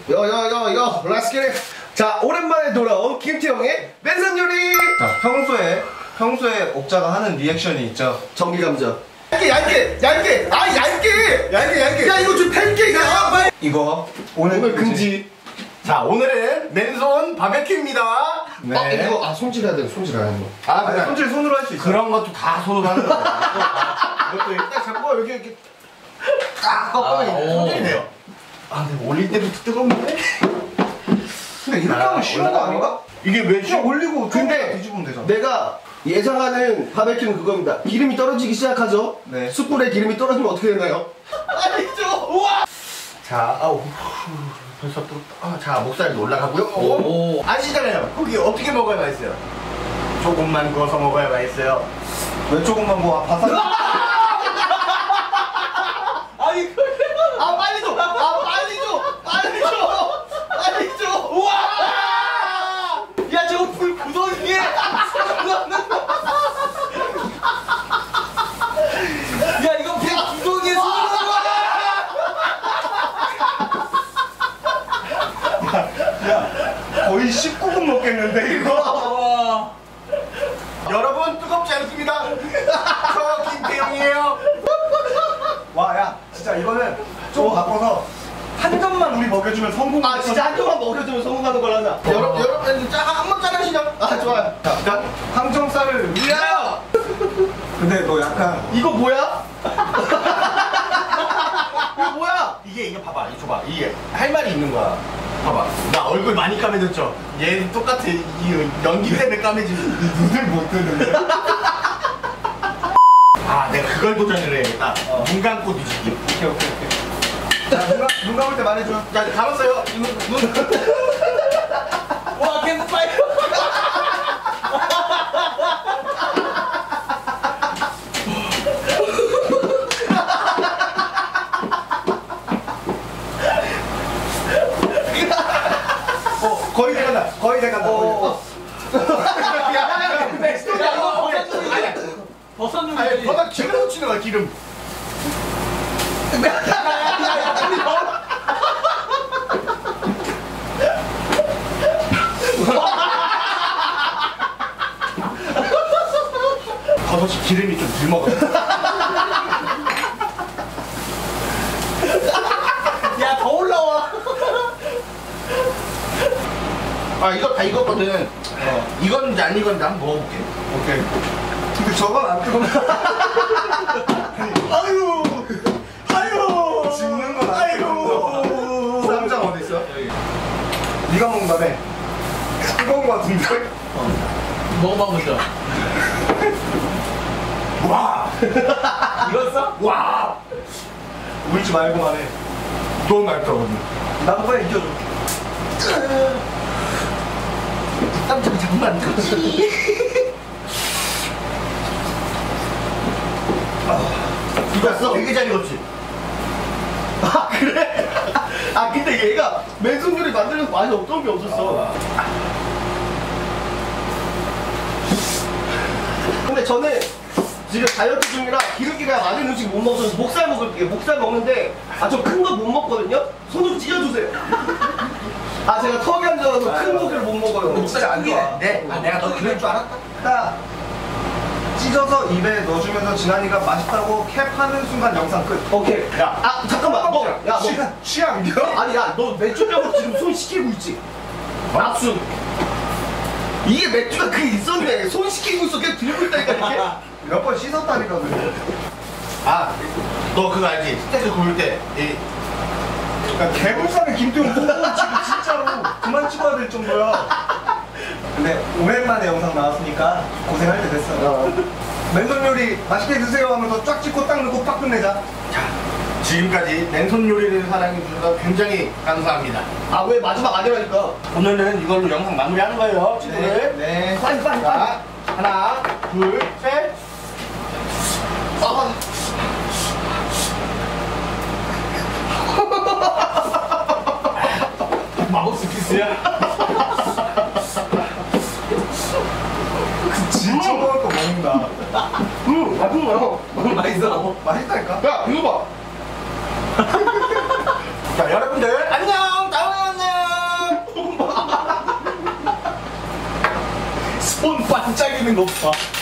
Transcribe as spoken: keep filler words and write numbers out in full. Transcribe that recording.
요요요요 렛츠 겟 잇. 자, 오랜만에 돌아온 김태형의 맨손 요리. 자, 평소에 평소에 옥자가 하는 리액션이 있죠. 전기감자. 얇게 얇게 얇게 아 얇게 얇게 얇게. 야 이거 좀 팬케이크야 빨리. 이거 오늘, 오늘 금지. 자, 오늘은 맨손 바베큐입니다. 네. 아 이거 아 손질해야 돼. 손질해야 돼. 아, 그냥 손질 손으로 할 수 있어. 그런 것도 다 손으로 하는 거야. 이것도 딱 잡고 여기 이렇게 딱 꺾으면 손질이 돼요. 아, 근데 올릴 때부터 뜨거운데? 근데 이렇게 하면 쉬운 거 아닌가? 이게 왜 그냥 올리고. 근데 뒤집으면 되잖아. 내가 예상하는 바베큐는 그겁니다. 기름이 떨어지기 시작하죠. 네. 숯불에 기름이 떨어지면 어떻게 되나요? 아니죠. 우와. 자, 아우 벌써 또 아, 자, 목살도 올라가고요. 오. 아시잖아요. 고기 어떻게 먹어야 맛있어요? 조금만 구워서 먹어야 맛있어요. 왜 조금만 구워? 바삭. 아니 아 빨리 줘. 아 빨리 줘. 빨리 줘. 빨리 줘. 우와. 야 저거 불 구덩이에. 야 이거 불 구덩이에 쏘는 야, 거의 십구 분 먹겠는데 이거. 거야. 여러분 뜨겁지 않습니다. 저 김태형이에요. 와, 야, 진짜 이거는 좀 바꿔서 한 점만 우리 먹여주면 성공. 아 진짜 한 조각 먹여주면 성공하는 걸로 하자. 여러분 여러분 한번 짜내시죠. 아 좋아요. 자, 일단 항정살을 위하여. 근데 너 약간 이거 뭐야? 이거 뭐야? 이게 이게 봐봐, 이거 봐봐. 이게 할 말이 있는 거야. 봐봐, 나 얼굴 많이 까매졌죠? 얘는 똑같아. 이 연기 때문에 까매지. 눈을 못 뜨는데. 아, 내가 그걸 도전을 해야겠다. 어. 눈 감고 뒤집기. 오케이, 오케이, 오케이. 자, 눈, 감, 눈 감을 때 말해줘. 야, 감았어요. 눈, 눈. 와 캠프파이어. 어, 거의 돼간다. 거의 돼간다. 어. 야, 야, 야, 근데 스토리 안 나와. 아니야. 버섯 아니, 버섯 기름 묻히는 거야, 기름. 버섯이 기름이 좀 덜 먹어. 야 더 올라와. 아, 이거 다 익었거든. 어. 익었는지 안 익었는지 한번 먹어볼게. 오케이. 근데 저건 안 뜨거워. 아유! 아유! 집는 건 아유! 쌈장 어디 있어? 여기. 네가 먹는다며. 뜨거운 거 같은데? 어. 먹어봐 보자. 와! 익었어? 와! 울지 말고만 해. 너무 맛있거든. 나도 빨리 익혀줘. 쌈장 장난 아니지? 익었어? 되게 잘 익었지? 아 그래? 아 근데 얘가 맨손 요리 만들면서 맛이 어떤 게 없었어. 근데 저는 지금 다이어트 중이라 기름기가 많은 음식 못 먹어서 목살 먹을게요. 목살 먹는데 아 저 큰 거 못 먹거든요? 손 좀 찢어주세요. 아 제가 턱이 안 좋아서 큰 고기를 못 먹어요. 목살이 안 좋아. 네? 아, 내가 너 그럴 줄 알았다. 딱 찢어서 입에 넣어주면서 진한이가 맛있다고 캡하는 순간 영상 끝. 오케이. 야, 아 잠깐만. 너, 야, 너. 취향, 취향이야? 아니 야 너 맥주병으로 지금 손 시키고 있지? 납순. 이게 맥주가 그 있었네. 손 시키고 있어. 그냥 들고 있다니까 이렇게. 몇 번 씻었다니까 그래. 아, 너 그거 알지? 스테이크 구울 때 이. 그러니까 개불쌍해 김태형 보고 지금 진짜로 그만 찍어야 될 정도야. 근데 오랜만에 영상 나왔으니까 고생할 때 됐어. 어. 맨손 요리 맛있게 드세요 하면서 쫙 찍고 딱 넣고 빡 끝내자. 자, 지금까지 맨손 요리를 사랑해 주셔서 굉장히 감사합니다. 아 왜 마지막 아니라니까. 오늘은 이걸로 영상 마무리하는 거예요, 친구들. 네. 빨리 빨리 빨리. 자, 하나, 둘, 셋. 아. 마우스 피스야? 진짜 먹을 거 먹는다. 응, 맛있어요. 맛있어? 맛있다니까? 야, 이거 봐. 자, 여러분들 안녕! 다음에 만나요! 손 반짝이는 것 봐.